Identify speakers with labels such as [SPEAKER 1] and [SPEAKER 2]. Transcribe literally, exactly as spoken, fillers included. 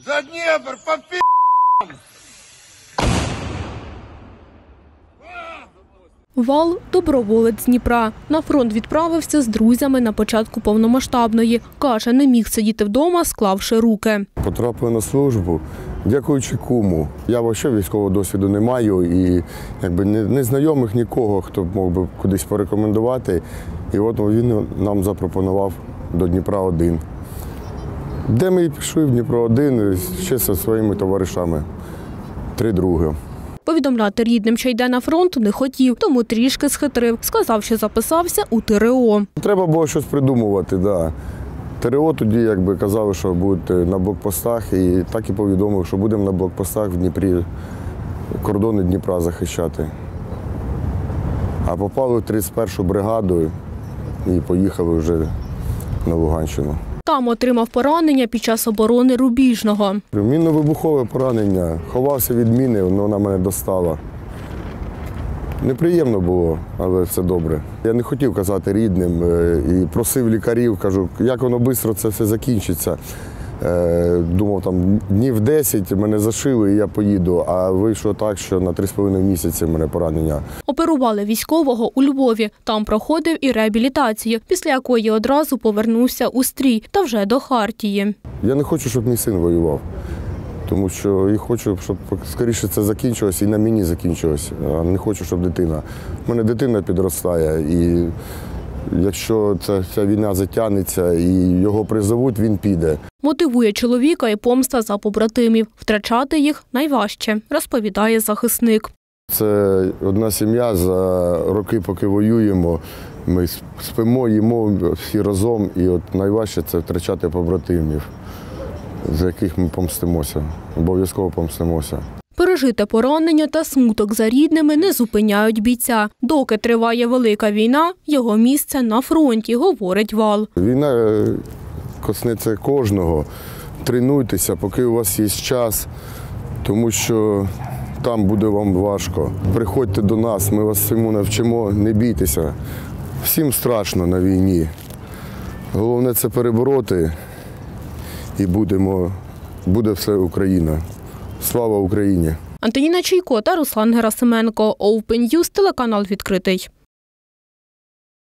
[SPEAKER 1] За Дніпр, по пі***!
[SPEAKER 2] Вал – доброволець з Дніпра. На фронт відправився з друзями на початку повномасштабної. Каже, не міг сидіти вдома, склавши руки.
[SPEAKER 3] Потрапив на службу, дякуючи куму. Я взагалі військового досвіду не маю і якби не, не знайомих нікого, хто мог би кудись порекомендувати. І от він нам запропонував до Дніпра один. Де ми пішли в Дніпро один ще зі своїми товаришами, три други.
[SPEAKER 2] Повідомляти рідним, що йде на фронт, не хотів, тому трішки схитрив. Сказав, що записався у ТРО.
[SPEAKER 3] Треба було щось придумувати, да. ТРО тоді якби казали, що будуть на блокпостах, і так і повідомив, що будемо на блокпостах в Дніпрі, кордони Дніпра захищати. А попали в тридцять першу бригаду і поїхали вже на Луганщину.
[SPEAKER 2] Там отримав поранення під час оборони Рубіжного.
[SPEAKER 3] Мінно-вибухове поранення. Ховався від міни, вона мене достала. Неприємно було, але все добре. Я не хотів казати рідним і просив лікарів, кажу, як воно швидко це все закінчиться. Думав, там днів десять мене зашили і я поїду, а вийшло так, що на три з половиною місяці мене поранення.
[SPEAKER 2] Оперували військового у Львові. Там проходив і реабілітацію, після якої одразу повернувся у стрій та вже до Хартії.
[SPEAKER 3] Я не хочу, щоб мій син воював, тому що я хочу, щоб скоріше це закінчилося і на мені закінчилося. А не хочу, щоб дитина. У мене дитина підростає і якщо ця, ця війна затягнеться і його призовуть, він піде.
[SPEAKER 2] Мотивує чоловіка і помста за побратимів. Втрачати їх найважче, розповідає захисник.
[SPEAKER 3] Це одна сім'я, за роки, поки воюємо, ми спимо, їмо всі разом, і от найважче – це втрачати побратимів, за яких ми помстимося, обов'язково помстимося.
[SPEAKER 2] Пережите поранення та смуток за рідними не зупиняють бійця. Доки триває велика війна, його місце на фронті, говорить Вал.
[SPEAKER 3] Війна коснеться кожного. Тренуйтеся, поки у вас є час, тому що там буде вам важко. Приходьте до нас, ми вас всьому навчимо, не бійтеся. Всім страшно на війні. Головне – це перебороти і будемо, буде все Україна. Слава Україні!
[SPEAKER 2] Антоніна Чайко та Руслан Герасименко. Open News, телеканал «Відкритий».